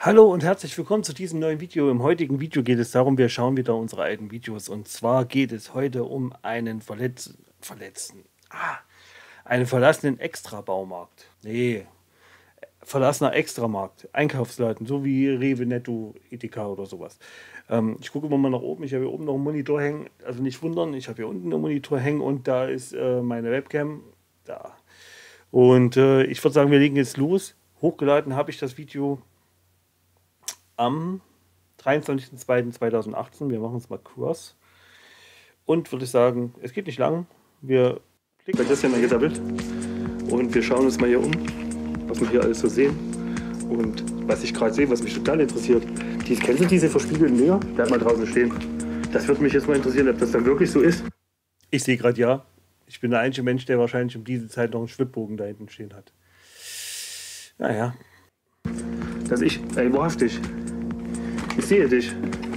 Hallo und herzlich willkommen zu diesem neuen Video. Im heutigen Video geht es darum, wir schauen wieder unsere alten Videos. Und zwar geht es heute um einen einen verlassenen Extra-Baumarkt. Nee, verlassener Extramarkt. Einkaufsladen, so wie Rewe, Netto, Edeka oder sowas. Ich gucke immer mal nach oben. Ich habe hier oben noch einen Monitor hängen. Also nicht wundern, ich habe hier unten einen Monitor hängen und da ist meine Webcam. Da. Und ich würde sagen, wir legen jetzt los. Hochgeladen habe ich das Video am 23.02.2018. Wir machen es mal kurz. Und würde ich sagen, es geht nicht lang. Wir klicken das hier mal gedoppelt. Und wir schauen uns mal hier um, was wir hier alles so sehen. Und was ich gerade sehe, was mich total interessiert. Kennst du diese verspiegelten Dinger? Bleib mal draußen stehen. Das würde mich jetzt mal interessieren, ob das dann wirklich so ist. Ich sehe gerade ja. Ich bin der einzige Mensch, der wahrscheinlich um diese Zeit noch einen Schwibbogen da hinten stehen hat. Naja. Ey, wahrhaftig. Ich sehe dich.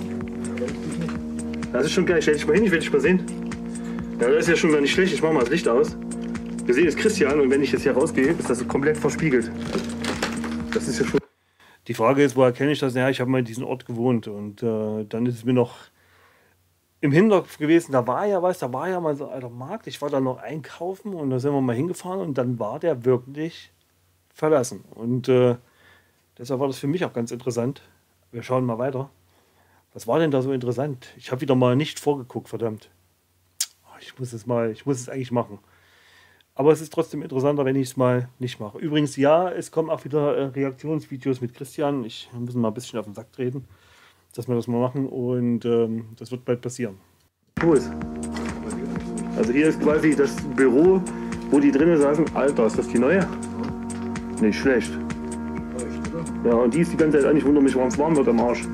Das ist schon geil. Stell dich mal hin, ich will dich mal sehen. Ja, das ist ja schon mal nicht schlecht. Ich mache mal das Licht aus. Wir sehen jetzt Christian und wenn ich jetzt hier rausgehe, ist das komplett verspiegelt. Das ist ja schon. Die Frage ist, woher kenne ich das? Ja, ich habe mal in diesem Ort gewohnt und dann ist es mir noch im Hinterkopf gewesen, da war ja mal so ein alter Markt. Ich war da noch einkaufen und da sind wir mal hingefahren und dann war der wirklich verlassen. Und deshalb war das für mich auch ganz interessant. Wir schauen mal weiter. Was war denn da so interessant? Ich habe wieder mal nicht vorgeguckt, verdammt. Ich muss es eigentlich machen. Aber es ist trotzdem interessanter, wenn ich es mal nicht mache. Übrigens, ja, es kommen auch wieder Reaktionsvideos mit Christian. Wir müssen mal ein bisschen auf den Sack treten, dass wir das mal machen. Und das wird bald passieren. Wo ist? Also hier ist quasi das Büro, wo die drinnen saßen. Alter, ist das die neue? Nicht schlecht. Ja, und die ist die ganze Zeit an. Ich wundere mich, warum es warm wird am Arsch.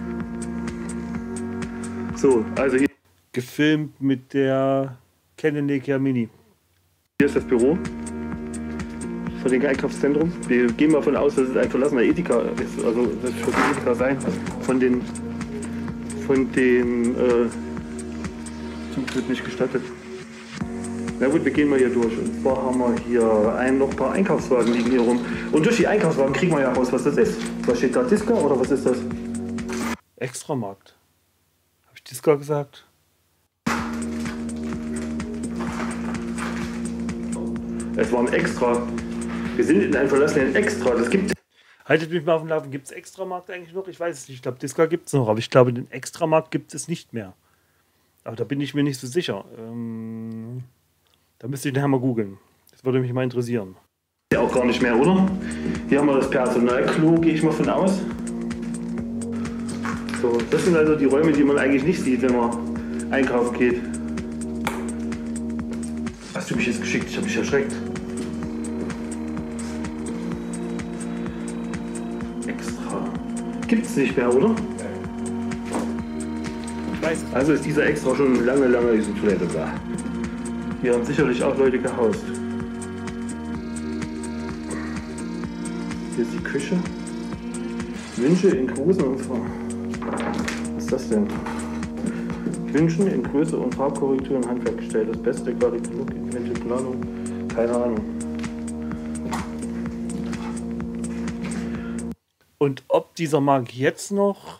So, also hier gefilmt mit der Canon Nikon Mini. Hier ist das Büro von dem Einkaufszentrum. Wir gehen mal davon aus, dass es ein verlassener Edeka ist. Also das wird ein Edeka sein. Von den wird nicht gestattet. Na gut, wir gehen mal hier durch. Und zwar haben wir hier noch ein paar Einkaufswagen liegen hier rum. Und durch die Einkaufswagen kriegen wir ja raus, was das ist. Was steht da? Disca oder was ist das? Extramarkt. Habe ich Disca gesagt? Es war ein Extra. Wir sind in einem verlassenen Extra. Das gibt. Haltet mich mal auf dem Laufenden. Gibt es Extramarkt eigentlich noch? Ich weiß es nicht. Ich glaube, Disca gibt es noch. Aber ich glaube, den Extramarkt gibt es nicht mehr. Aber da bin ich mir nicht so sicher. Da müsste ich nachher mal googeln. Das würde mich mal interessieren. Ja, auch gar nicht mehr, oder? Hier haben wir das Personalklo, gehe ich mal von aus. So, das sind also die Räume, die man eigentlich nicht sieht, wenn man einkaufen geht. Hast du mich jetzt geschickt? Ich habe mich erschreckt. Extra. Gibt's nicht mehr, oder? Ich weiß es. Also ist dieser Extra schon lange diese Toilette da. Hier haben sicherlich auch Leute gehaust. Hier ist die Küche. Wünsche in Größe und Farbe. Was ist das denn? Wünschen in Größe und Farbkorrektur im Handwerk gestellt. Das beste Qualität, Planung. Keine Ahnung. Und ob dieser Markt jetzt noch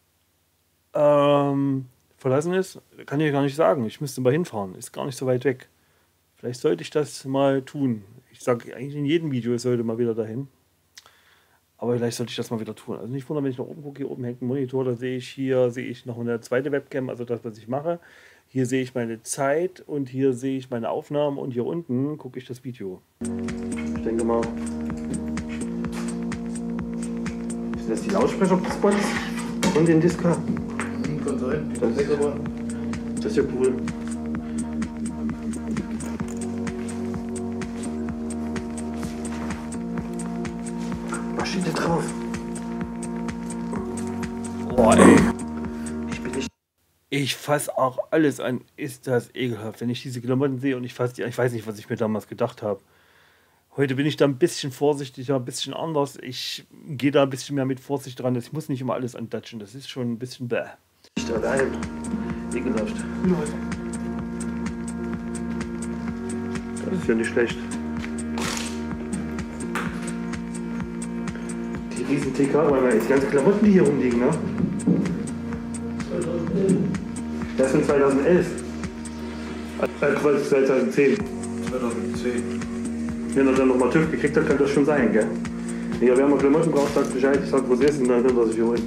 verlassen ist, kann ich gar nicht sagen. Ich müsste mal hinfahren. Ist gar nicht so weit weg. Vielleicht sollte ich das mal tun. Ich sage eigentlich in jedem Video, es sollte mal wieder dahin. Aber vielleicht sollte ich das mal wieder tun. Also nicht wundern, wenn ich nach oben gucke, hier oben hängt ein Monitor, da sehe ich noch eine zweite Webcam, also das, was ich mache. Hier sehe ich meine Zeit und hier sehe ich meine Aufnahmen und hier unten gucke ich das Video. Ich denke mal, sind das die Lautsprecherspots von den Disca? Kann sein, das ist ja cool. Was steht da drauf? Boah, ey. Ich fasse auch alles an. Ist das ekelhaft, wenn ich diese Klamotten sehe und ich weiß nicht, was ich mir damals gedacht habe. Heute bin ich da ein bisschen vorsichtiger, ein bisschen anders. Ich gehe da ein bisschen mehr mit Vorsicht dran. Ich muss nicht immer alles antatschen. Das ist schon ein bisschen bäh. Nicht allein. Ekelhaft. Das ist ja nicht schlecht. Die riesen TK, weil die ganzen Klamotten, die hier rumliegen, ne? 2011. Das ist von 2011. Quasi 2010. 2010. Wenn er dann nochmal TÜV gekriegt hat, kann das schon sein, gell? Ja, wer mal Klamotten braucht, sagt Bescheid, ich sag, wo es ist und dann kann er sich holen.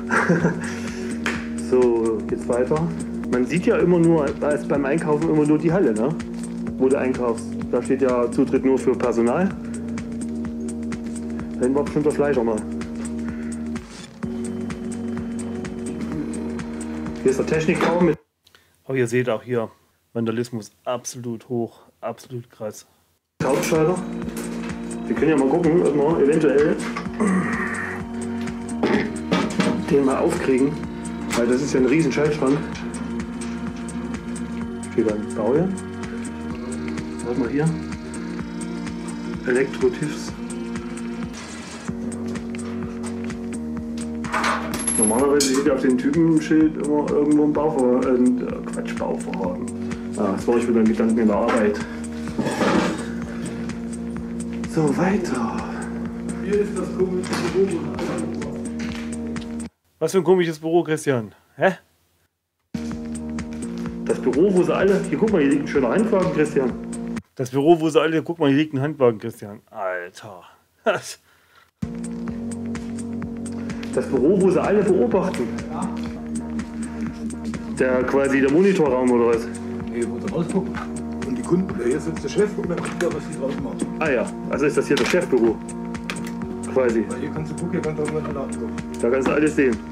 So, geht's weiter. Man sieht ja immer nur, da ist beim Einkaufen immer nur die Halle, ne? Wo du einkaufst. Da steht ja Zutritt nur für Personal. Da hinten war bestimmt der Fleischer mal. Hier ist der Technikraum mit. Aber ihr seht auch hier, Vandalismus absolut hoch, absolut krass. Hauptschalter. Wir können ja mal gucken, ob wir eventuell den mal aufkriegen, weil das ist ja ein riesen Schaltschrank. Steht da ein Baujahr. Warte mal hier. Elektro-TIFs. Normalerweise steht ja auf dem Typenschild immer irgendwo ein Bauvorhaben. Ah, das war ich wieder ein Gedanken in der Arbeit. So, weiter. Hier ist das komische Büro. Was für ein komisches Büro, Christian? Hä? Das Büro, wo sie alle... Hier, guck mal, hier liegt ein schöner Handwagen, Christian. Das Büro, wo sie alle... Guck mal, hier liegt ein Handwagen, Christian. Alter. Das Büro, wo sie alle beobachten. Ja. Der Monitorraum oder was? Hier, wo sie rausgucken. Und die Kunden, hier sitzt der Chef und dann guckt er, was die draußen machen. Ah ja, also ist das hier das Chefbüro. Quasi. Weil hier kannst du gucken, hier kannst du auch mal nachgucken. Da kannst du alles sehen.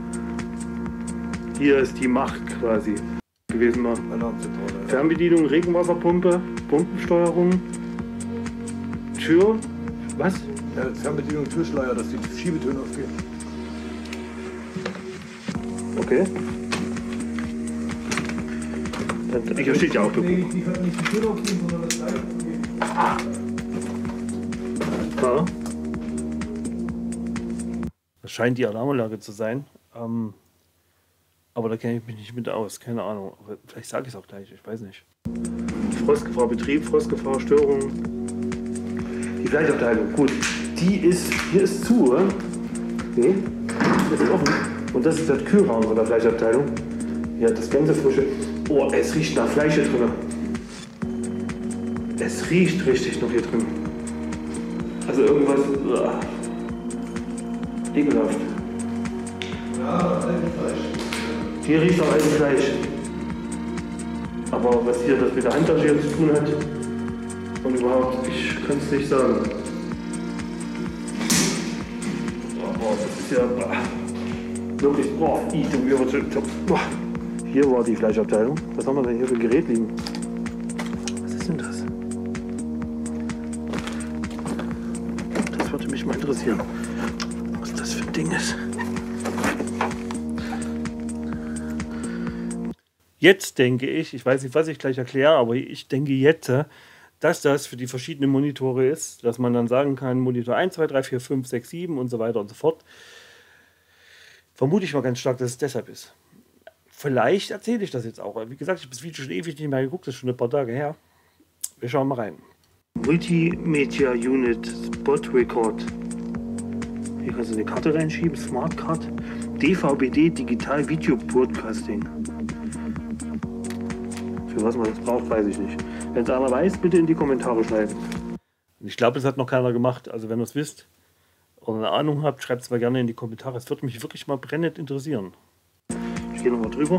Hier ist die Macht quasi gewesen mal. Alarmzentrale. Fernbedienung, Regenwasserpumpe, Pumpensteuerung, Tür, was? Ja, Fernbedienung, Türschleier, dass die Schiebetöne aufgehen. Okay. Hier steht ja auch Büro. Nee, die können nicht die Tür aufgehen, sondern das Teil aufgehen. Ja. Das scheint die Alarmanlage zu sein. Aber da kenne ich mich nicht mit aus. Keine Ahnung. Aber vielleicht sage ich es auch gleich. Ich weiß nicht. Frostgefahr Betrieb, Frostgefahr Störung. Die Fleischabteilung. Gut. Hier ist zu, oder? Nee. Das ist offen. Und das ist der Kühlraum von der Fleischabteilung. Ja, das ganze frische. Oh, es riecht nach Fleisch hier drin. Es riecht richtig noch hier drin. Also irgendwas. Ekelhaft. Ja, altes Fleisch. Hier riecht auch altes Fleisch. Aber was hier das mit der Handtasche hier zu tun hat und überhaupt, ich kann es nicht sagen. Oh, das ist ja wirklich. Hier war die Fleischabteilung. Was haben wir denn hier für ein Gerät liegen? Was ist denn das? Das würde mich mal interessieren. Was das für ein Ding ist. Jetzt denke ich weiß nicht, was ich gleich erkläre, aber ich denke jetzt, dass das für die verschiedenen Monitore ist, dass man dann sagen kann, Monitor 1, 2, 3, 4, 5, 6, 7 und so weiter und so fort. Vermute ich mal ganz stark, dass es deshalb ist. Vielleicht erzähle ich das jetzt auch. Wie gesagt, ich habe das Video schon ewig nicht mehr geguckt, das ist schon ein paar Tage her. Wir schauen mal rein. Multimedia Unit Spot Record. Hier kannst du eine Karte reinschieben, Smart Card. DVB-D Digital Video Broadcasting. Für was man das braucht, weiß ich nicht. Wenn es einer weiß, bitte in die Kommentare schreiben. Ich glaube, das hat noch keiner gemacht. Also wenn ihr es wisst oder eine Ahnung habt, schreibt es mal gerne in die Kommentare. Es würde mich wirklich mal brennend interessieren. Ich gehe nochmal drüber.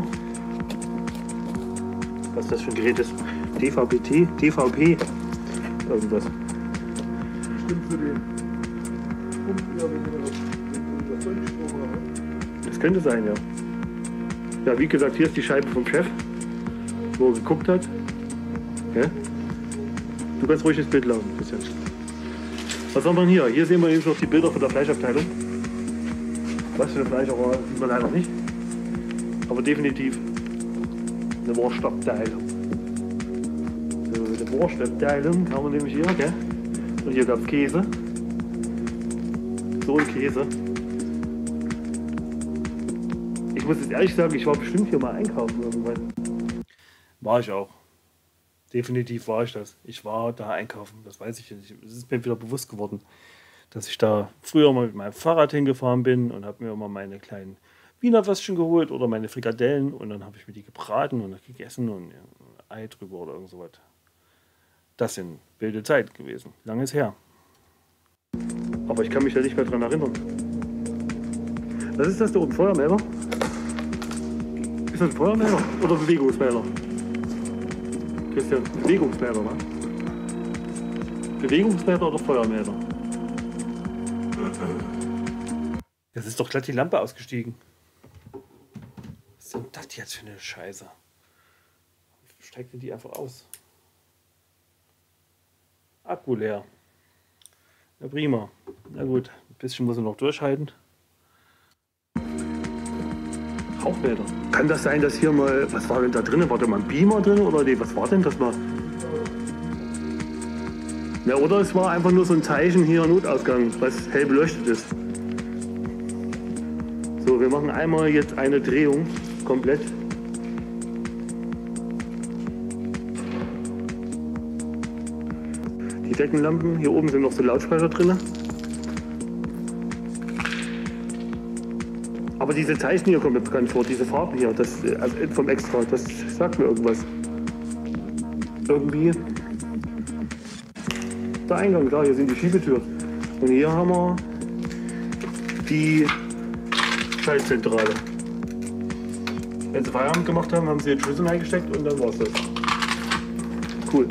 Was das für ein Gerät ist. DVB-T, DVB, irgendwas. Bestimmt für den Pumpen, wenn wir das Vollstrom haben. Das könnte sein, ja. Ja, wie gesagt, hier ist die Scheibe vom Chef, wo er geguckt hat. Ja? Du kannst ruhig das Bild laufen, Christian. Was haben wir hier? Hier sehen wir jetzt noch die Bilder von der Fleischabteilung. Was für ein Fleisch, aber sieht man leider nicht. Aber definitiv eine Wurstabteilung. So, eine Wurstabteilung haben wir nämlich hier, gell? Und hier gab es Käse. So ein Käse. Ich muss jetzt ehrlich sagen, ich war bestimmt hier mal einkaufen irgendwann. War ich auch. Definitiv war ich das. Ich war da einkaufen, das weiß ich nicht. Es ist mir wieder bewusst geworden. dass ich da früher mal mit meinem Fahrrad hingefahren bin und habe mir immer meine kleinen Wiener Würstchen geholt oder meine Frikadellen und dann habe ich mir die gebraten und gegessen und ja, ein Ei drüber oder irgend sowas. Das sind wilde Zeit gewesen. Lange ist her. Aber ich kann mich ja nicht mehr dran erinnern. Was ist das da oben? Feuermelder? Ist das ein Feuermelder oder Bewegungsmelder? Christian, Bewegungsmelder, was? Bewegungsmelder oder Feuermelder? Das ist doch glatt die Lampe ausgestiegen. Was ist denn das jetzt für eine Scheiße? Steigt denn die einfach aus? Akku leer. Na prima. Na gut, ein bisschen muss er noch durchhalten. Rauchmelder. Kann das sein, dass hier mal, was war denn da drin? War da mal ein Beamer drin oder nee, was war denn das mal? Ja, oder es war einfach nur so ein Zeichen hier, Notausgang, was hell beleuchtet ist. So, wir machen einmal jetzt eine Drehung, komplett. Die Deckenlampen, hier oben sind noch so Lautsprecher drin. Aber diese Zeichen hier kommen mir bekannt vor, diese Farben hier, das, also vom Extra, das sagt mir irgendwas. Irgendwie. Der Eingang, da, hier sind die Schiebetüren. Und hier haben wir die Schaltzentrale. Wenn sie Feierabend gemacht haben, haben sie den Schlüssel eingesteckt und dann war's das. Cool.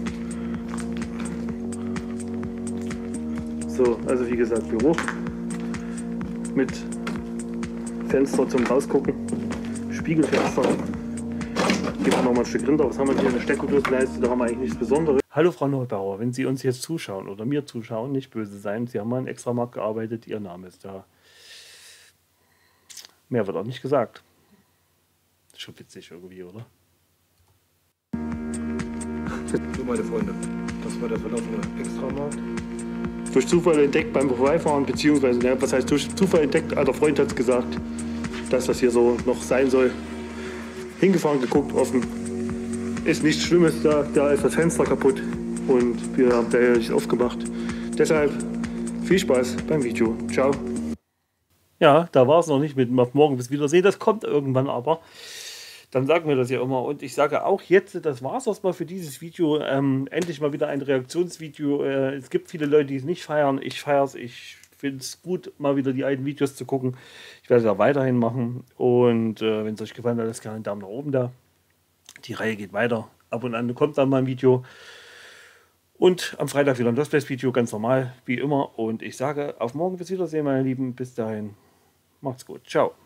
So, also wie gesagt, Büro mit Fenster zum Rausgucken, Spiegelfenster. Gehen wir noch mal ein Stück runter. Was haben wir hier? Eine Steckdosenleiste, da haben wir eigentlich nichts Besonderes. Hallo Frau Neubauer, wenn Sie uns jetzt zuschauen oder mir zuschauen, nicht böse sein. Sie haben mal in Extramarkt gearbeitet, Ihr Name ist da. Mehr wird auch nicht gesagt. Ist schon witzig irgendwie, oder? So, meine Freunde, das war der verlaufene Extramarkt. Durch Zufall entdeckt beim Vorbeifahren, beziehungsweise, ja, was heißt durch Zufall entdeckt, alter Freund hat es gesagt, dass das hier so noch sein soll. Hingefahren, geguckt, offen. Ist nichts Schlimmes, da ist das Fenster kaputt und wir haben da ja nicht aufgemacht. Deshalb viel Spaß beim Video. Ciao. Ja, da war es noch nicht mit morgen bis Wiedersehen, das kommt irgendwann aber. Dann sagen wir das ja immer. Und ich sage auch jetzt, das war es erstmal für dieses Video. Endlich mal wieder ein Reaktionsvideo. Es gibt viele Leute, die es nicht feiern. Ich feiere es. Ich finde es gut, mal wieder die alten Videos zu gucken. Ich werde es auch weiterhin machen. Und wenn es euch gefallen hat, lasst gerne einen Daumen nach oben da. Die Reihe geht weiter. Ab und an kommt dann mal ein Video. Und am Freitag wieder ein Lost Place Video, ganz normal, wie immer. Und ich sage auf morgen bis Wiedersehen, meine Lieben. Bis dahin. Macht's gut. Ciao.